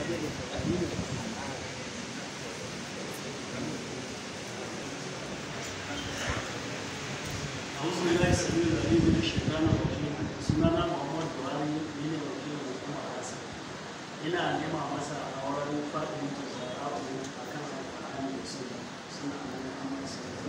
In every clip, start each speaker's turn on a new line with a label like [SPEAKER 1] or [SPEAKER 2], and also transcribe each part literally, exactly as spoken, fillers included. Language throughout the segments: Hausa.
[SPEAKER 1] Bismillah sabilu da alibu da shekana wakil sunana Muhammad Buhari ne ne wakilin hukumar Hassan. Ina nema masa auren faɗin tuzara'u a kan alƙalami da suna suna Muhammad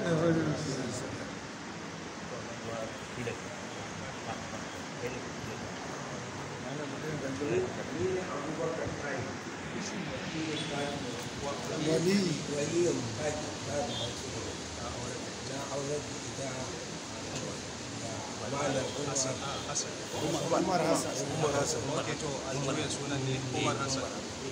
[SPEAKER 2] wali waliyin haƙi ba da masu na auren ita malam umar hassan umar hassan
[SPEAKER 3] Oke to aljuya sunan ne Umar Hassan.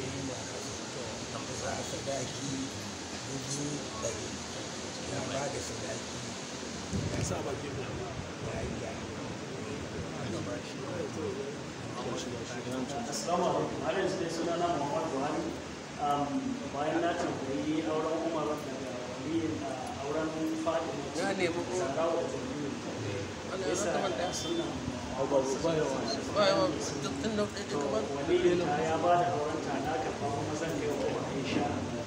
[SPEAKER 2] za a sadaki dubu ɗari ya ba da sadaki ya sa ba ke ya yi ya
[SPEAKER 1] Assalamu alaikum. Har yanzu dai sunana Muhammad Buhari. Bayan na tambayi auren Umar daga waliyin auren Fatima
[SPEAKER 4] Ya nemi ko
[SPEAKER 1] Zarawa da Jamilu.
[SPEAKER 4] wannan ya
[SPEAKER 1] Yasa
[SPEAKER 4] zama da
[SPEAKER 1] suna
[SPEAKER 4] ba yawa duk tun da ɗaya kamar
[SPEAKER 1] waliyin ta ya ba da auren ta na karɓa kuma zan kai wa Umar insha Allah.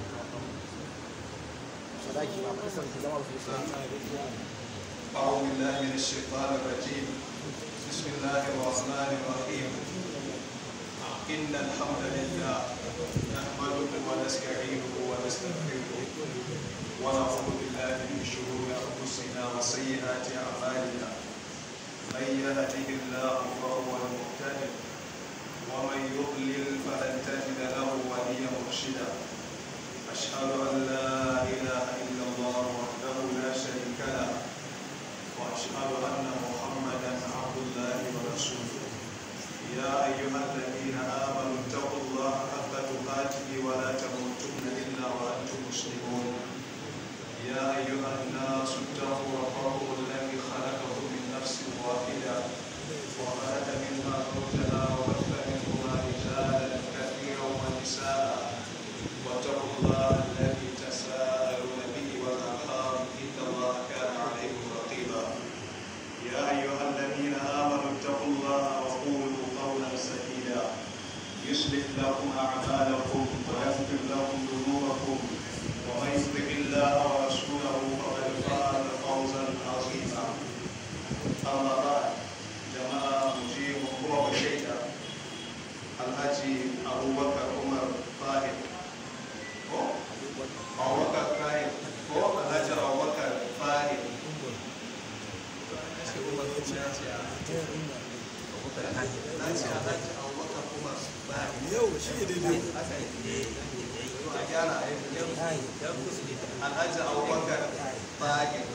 [SPEAKER 2] sadaki ba kusan ki zama su
[SPEAKER 3] أعوذ بالله من الشيطان الرجيم. بسم الله الرحمن الرحيم. إن الحمد لله نحمده ونستعينه ونستغفره ونعوذ بالله من شرور أنفسنا وسيئات أعمالنا. من يهده الله فهو المهتدي ومن يضلل فلن تجد له وليا مرشدا. أشهد أن لا إله إلا الله وحده لا شريك له وأشهد أن محمدا عبد الله ورسوله. يا أيها الذين آمنوا اتقوا الله حق تقاته ولا تموتن إلا وأنتم مسلمون. يا أيها الناس اتقوا ربكم الذي خلقكم من نفس واحدة وخلق منها زوجها وبث منهما رجالا كثيرا ونساء واتقوا الله الذي تساءلون به والأرحام إن الله كان عليكم رقيبا. يا أيها الذين آمنوا اتقوا الله وقولوا قولا سديدا يصلح لكم أعمالكم ويغفر لكم ذنوبكم ومن يطع الله ورسوله فقد فاز فوزا عظيما. أما بعد جماعة مجيب هو وشيدا الحاجي أبو بكر عمر طاهر أبو بكر طاهر هو الحاج أبو بكر طاهر
[SPEAKER 2] yau shi ne daidai
[SPEAKER 3] Alhaji Abubakar Tahir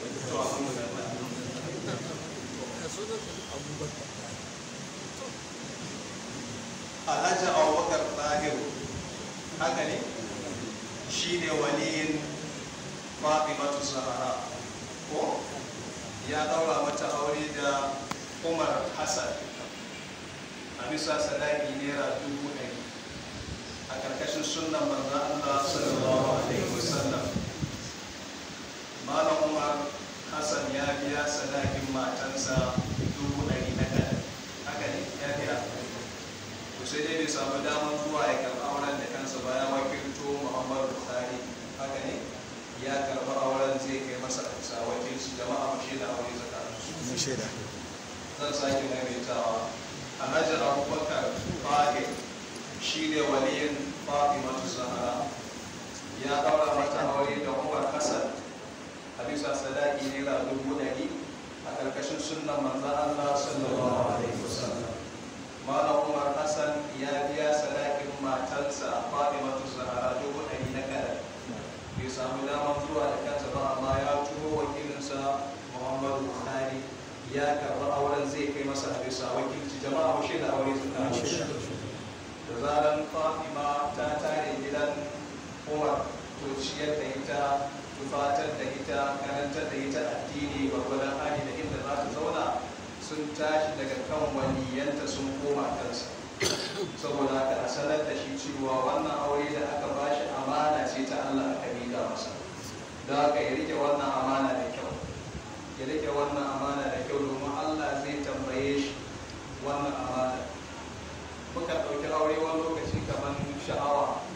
[SPEAKER 3] Alhaji Abubakar Tahir haka ne shi ne waliyin Fatimatu Zahra ko ya daura mata aure da Umar Hassan a bisa sadaki naira dubu ɗari a ƙarƙashin sunan manzon Allah sallallahu alaihi wasallam. Malam Umar Hassan ya biya sadakin matansa dubu ɗari na kan haka ne ya biya. To sai dai bai samu damar zuwa ya karɓi auren da kansa ba ya wakilto Muhammadu Buhari haka ne ya karɓi auren zai kai masa a wakilci jama'a mu shaida aure tsakaninsu.
[SPEAKER 2] shaida
[SPEAKER 3] Zan sake maimaitawa. Alhaji Abubakar Tahir shi ne waliyin Fatimatu Zahra ya daura mata aure da Umar Hassan a bisa sadaki naira dubu ɗari a ƙarƙashin sunnan manzon Allah sallallahu alaihi wasallam. Malam Umar Hassan ya biya sadakin matarsa Fatimatu Zahra dubu ɗari na kaɗan. Bai samu damar zuwa da kansa ba amma ya turo wakilinsa Muhammadu Buhari ya karɓi auren zai kai masa a bisa wakilci jama'a mu shaida aure tsakanin da zaran Fatima ta tare gidan Umar to ciyar da ita tufatar da ita karantar da ita addini gwargwadon hali da inda za ta zauna sun tashi daga kan waliyanta sun koma kansa saboda haka a sanar da shi cewa wannan aure da aka bashi amana ce ta Allah aka miƙa masa da haka ya rike wannan amana da kyau ya rike wannan amana da kyau domin Allah zai tambaye shi wannan amana. Muka ɗauki aure wani lokaci kamar sha'awa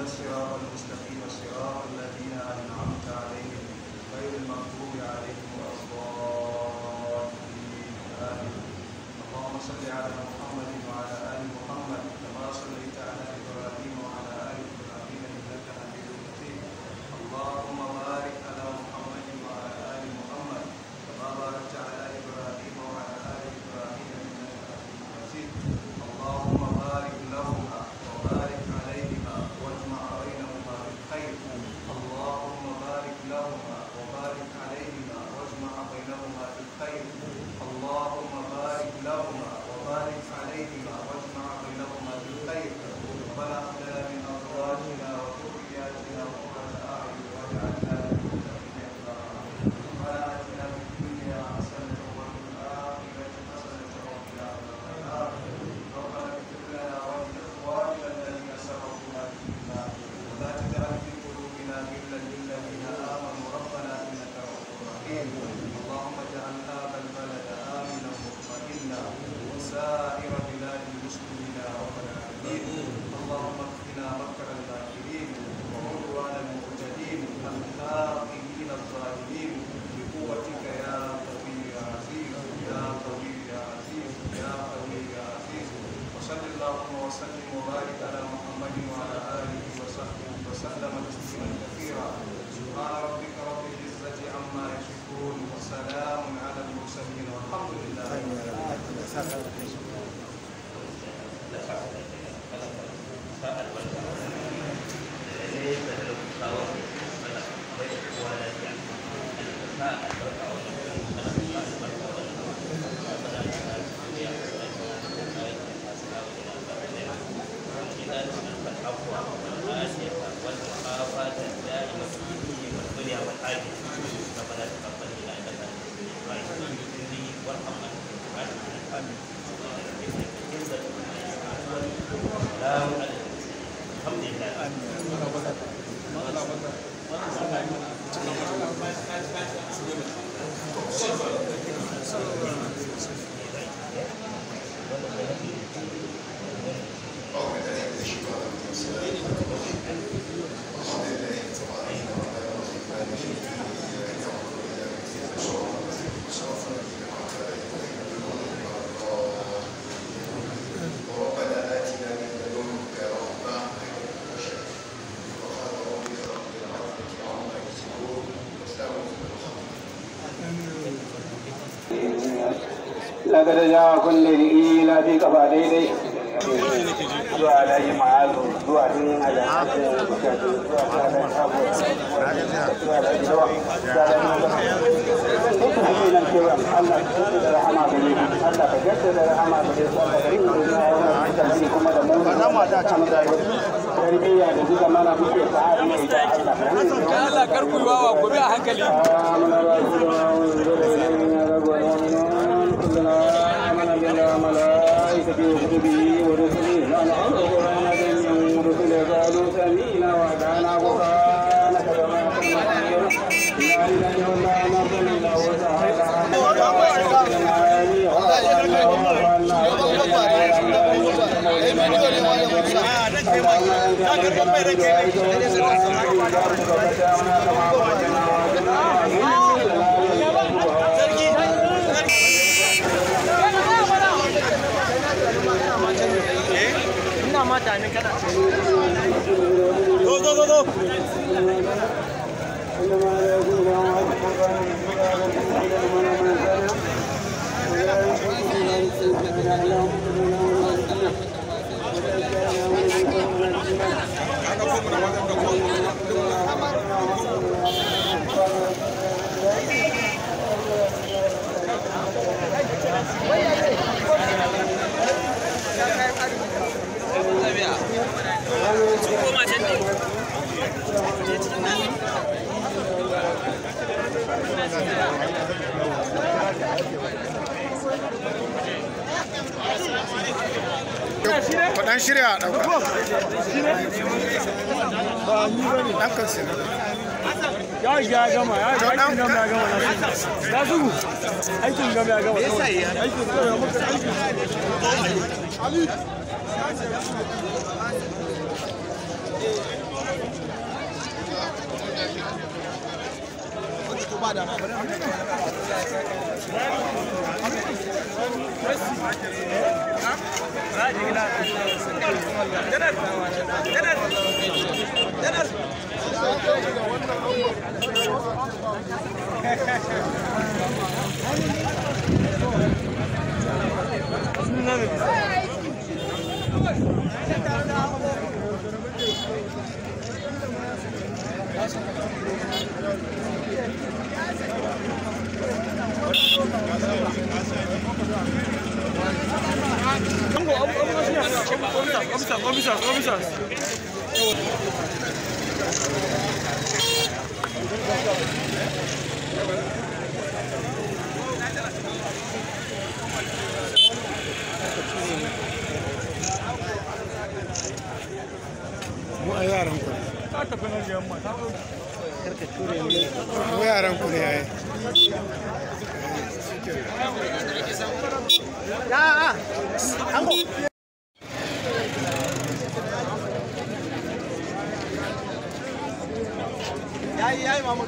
[SPEAKER 3] اهدنا الصراط المستقيم صراط الذين أنعمت عليهم غير المغضوب عليهم ولا الضالين آمين. اللهم صل على محمد وعلى آل محمد كما صليت على إبراهيم وعلى آل إبراهيم إنك حميد مجيد. اللهم بارك على محمد وعلى آل محمد كما باركت على إبراهيم وعلى آل إبراهيم إنك حميد مجيد. اللهم بارك لهما وبارك عليهما واجمع بينهما بالخير. اللهم بارك لهما وبارك عليهما واجمع بينهما بالخير. اللهم بارك لهما وبارك عليهما واجمع بينهما بالخير. ربنا هب لنا من ازواجنا وذرياتنا قرة اعين واجعلنا للمتقين اماما. ربنا اتنا في الدنيا حسنة وفي الاخرة حسنة وقنا عذاب النار. ربنا اغفر لنا ولاخواننا الذين سبقونا بالايمان ولا تجعل في قلوبنا غلا للذين امنوا ربنا انك رؤوف رحيم. اللهم اجعل هذا البلد امنا مطمئنا وسائر بلاد المسلمين يا رب العالمين. اللهم اكفنا مكر الماكرين وعدوان المعتدين الحاقدين الظالمين بقوتك يا قوي يا عزيز يا قوي يا عزيز يا قوي يا عزيز. وصل اللهم وسلم وبارك على محمد وعلى اله وصحبه وسلم تسليما كثيرا. سبحان ربك رب العزة عما يصفون وسلام على المرسلين والحمد لله رب العالمين.
[SPEAKER 5] لقد جاءكم لإيلاف كفى ديدي zuwa daji ma'azu zuwa cikin ajiyar zuwa nan kewan Allah da rahama gare Allah ka jaddada rahama gare su da rin da kuma da mu da tarbiyya da duka mana muke sa'a ne da Allah
[SPEAKER 6] Allah karku yawa gobe a hankali
[SPEAKER 5] ملائكته وكتبه ورسله لا نعلم قرآن من رسله قالوا سمينا وأطعنا غفرانك كما تقول لا إله إلا أنت إلا
[SPEAKER 6] ina mata ne kana
[SPEAKER 5] zo zo zo zo
[SPEAKER 7] Faɗan shirya a ɗauka. Ba ni ba ne. Ɗan kansu ne.
[SPEAKER 6] ya ya gama ya aikin gama ya gama na su aikin gama ya gama aikin gama ya muka aikin Ali
[SPEAKER 7] mu a yaran ku mu yaran ku ne yayi
[SPEAKER 2] yayi yayi mamu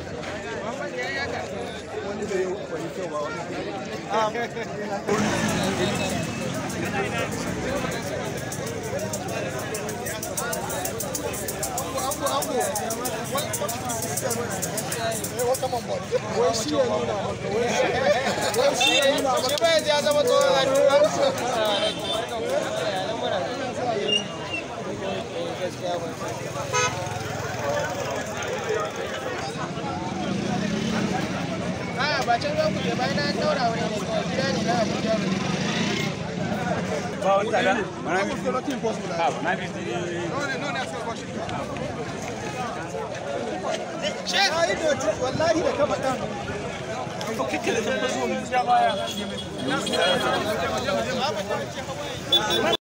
[SPEAKER 2] ba can za ku je bayan na daura wuri ne kawai gida ne na Abuja ne.
[SPEAKER 6] Ba wani tsada? Mana mi
[SPEAKER 7] not impossible.
[SPEAKER 6] ha na mi ti.
[SPEAKER 7] No ne no ne aska ba shi.
[SPEAKER 2] She ai da wallahi da kama dan.
[SPEAKER 6] Ko kike da zo ya baya.